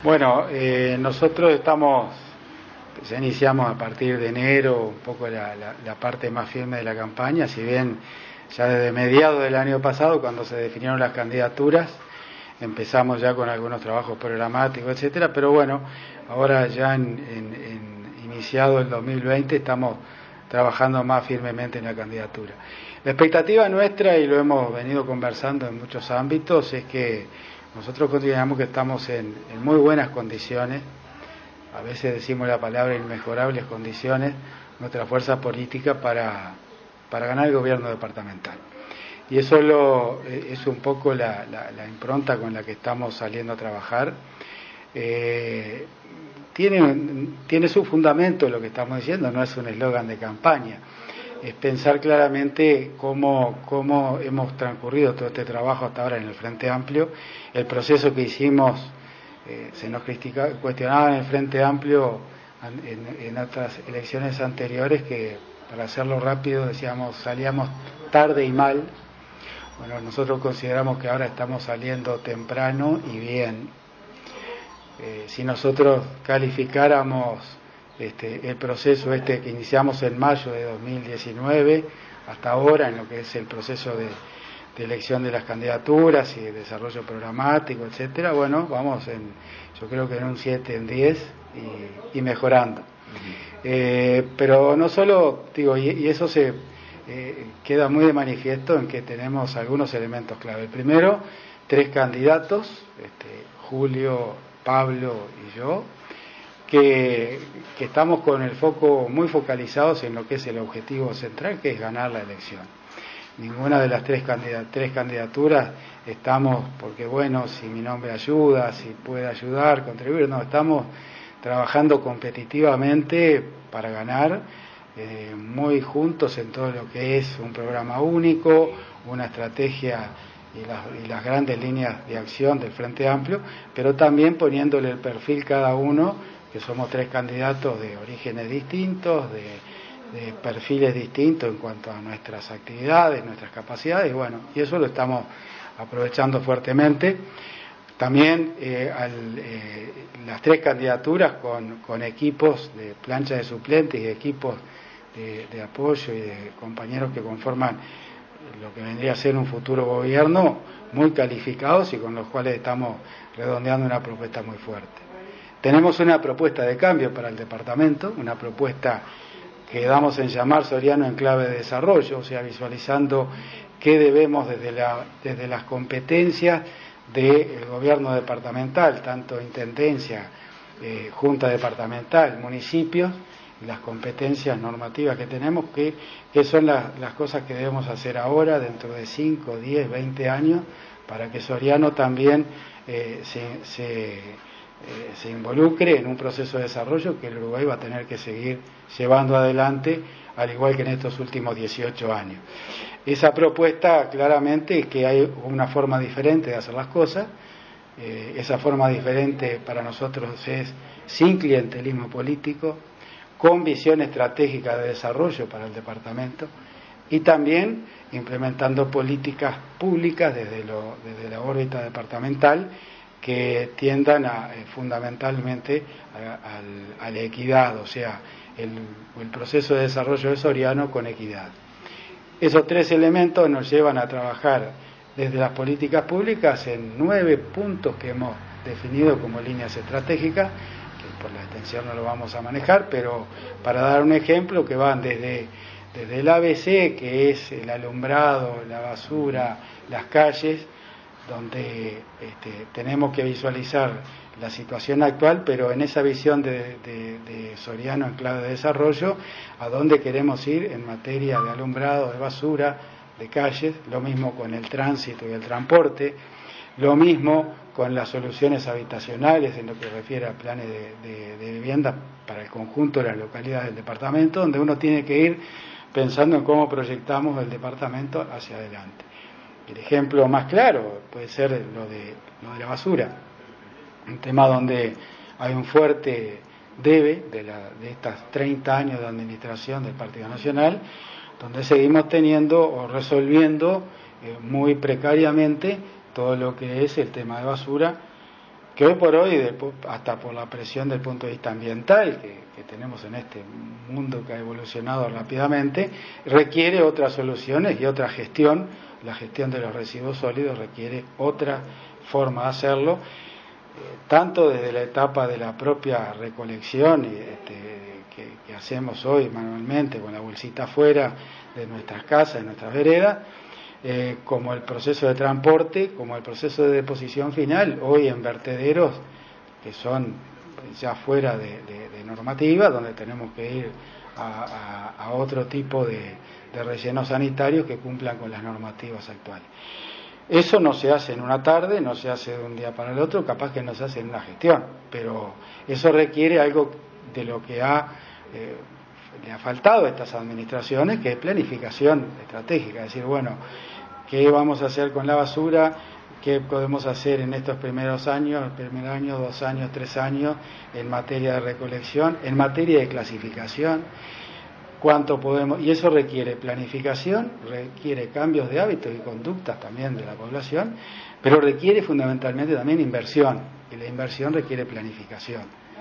Bueno, nosotros ya iniciamos a partir de enero un poco la parte más firme de la campaña, si bien ya desde mediados del año pasado, cuando se definieron las candidaturas, empezamos ya con algunos trabajos programáticos, etcétera, pero bueno, ahora ya iniciado el 2020 estamos trabajando más firmemente en la candidatura. La expectativa nuestra, y lo hemos venido conversando en muchos ámbitos, es que nosotros consideramos que estamos en muy buenas condiciones, a veces decimos la palabra inmejorables condiciones, nuestra fuerza política para ganar el gobierno departamental. Y eso es un poco la impronta con la que estamos saliendo a trabajar. Tiene su fundamento lo que estamos diciendo, no es un eslogan de campaña, es pensar claramente cómo hemos transcurrido todo este trabajo hasta ahora en el Frente Amplio, el proceso que hicimos. Se nos cuestionaba en el Frente Amplio en otras elecciones anteriores que, para hacerlo rápido, decíamos salíamos tarde y mal. Bueno, nosotros consideramos que ahora estamos saliendo temprano y bien. Si nosotros calificáramos el proceso que iniciamos en mayo de 2019 hasta ahora, en lo que es el proceso de elección de las candidaturas y de desarrollo programático, etcétera, bueno, vamos yo creo que en un 7 en 10 y mejorando. Pero no solo, y eso se queda muy de manifiesto en que tenemos algunos elementos clave. El primero, 3 candidatos, Julio, Pablo y yo, que estamos con el foco muy focalizados en lo que es el objetivo central, que es ganar la elección. Ninguna de las tres candidaturas estamos porque, bueno, si mi nombre ayuda, si puede ayudar, contribuir, no, estamos trabajando competitivamente para ganar, muy juntos en todo lo que es un programa único, una estrategia y las grandes líneas de acción del Frente Amplio, pero también poniéndole el perfil cada uno, que somos 3 candidatos de orígenes distintos, de perfiles distintos en cuanto a nuestras actividades, nuestras capacidades, y bueno, y eso lo estamos aprovechando fuertemente. También las 3 candidaturas con equipos de plancha de suplentes y equipos de apoyo y de compañeros que conforman lo que vendría a ser un futuro gobierno, muy calificados y con los cuales estamos redondeando una propuesta muy fuerte. Tenemos una propuesta de cambio para el departamento, una propuesta que damos en llamar Soriano en clave de desarrollo, o sea, visualizando qué debemos desde las competencias del gobierno departamental, tanto intendencia, junta departamental, municipios, las competencias normativas que tenemos, que son las cosas que debemos hacer ahora, dentro de 5, 10, 20 años, para que Soriano también se involucre en un proceso de desarrollo que el Uruguay va a tener que seguir llevando adelante, al igual que en estos últimos 18 años. Esa propuesta, claramente, que hay una forma diferente de hacer las cosas. Esa forma diferente para nosotros es sin clientelismo político, con visión estratégica de desarrollo para el departamento y también implementando políticas públicas desde la órbita departamental que tiendan fundamentalmente a la equidad, o sea, el proceso de desarrollo de Soriano con equidad. Esos 3 elementos nos llevan a trabajar desde las políticas públicas en 9 puntos que hemos definido como líneas estratégicas, que por la extensión no lo vamos a manejar, pero para dar un ejemplo, que van desde el ABC, que es el alumbrado, la basura, las calles, donde tenemos que visualizar la situación actual, pero en esa visión de Soriano en clave de desarrollo, a dónde queremos ir en materia de alumbrado, de basura, de calles, lo mismo con el tránsito y el transporte, lo mismo con las soluciones habitacionales en lo que refiere a planes de vivienda para el conjunto de las localidades del departamento, donde uno tiene que ir pensando en cómo proyectamos el departamento hacia adelante. El ejemplo más claro puede ser lo de la basura, un tema donde hay un fuerte debe de estas 30 años de administración del Partido Nacional, donde seguimos teniendo o resolviendo muy precariamente todo lo que es el tema de basura, que hoy por hoy, hasta por la presión del punto de vista ambiental que tenemos en este mundo que ha evolucionado rápidamente, requiere otras soluciones y otra gestión. La gestión de los residuos sólidos requiere otra forma de hacerlo, tanto desde la etapa de la propia recolección que hacemos hoy manualmente con la bolsita afuera de nuestras casas, de nuestras veredas, como el proceso de transporte, como el proceso de deposición final, hoy en vertederos que son ya fuera de normativa, donde tenemos que ir a otro tipo de rellenos sanitarios que cumplan con las normativas actuales. Eso no se hace en una tarde, no se hace de un día para el otro, capaz que no se hace en una gestión, pero eso requiere algo de lo que le ha faltado a estas administraciones, que es planificación estratégica, es decir, bueno, ¿qué vamos a hacer con la basura? ¿Qué podemos hacer en estos primeros años, el primer año, 2 años, 3 años, en materia de recolección, en materia de clasificación? ¿Cuánto podemos? Y eso requiere planificación, requiere cambios de hábitos y conductas también de la población, pero requiere fundamentalmente también inversión, y la inversión requiere planificación.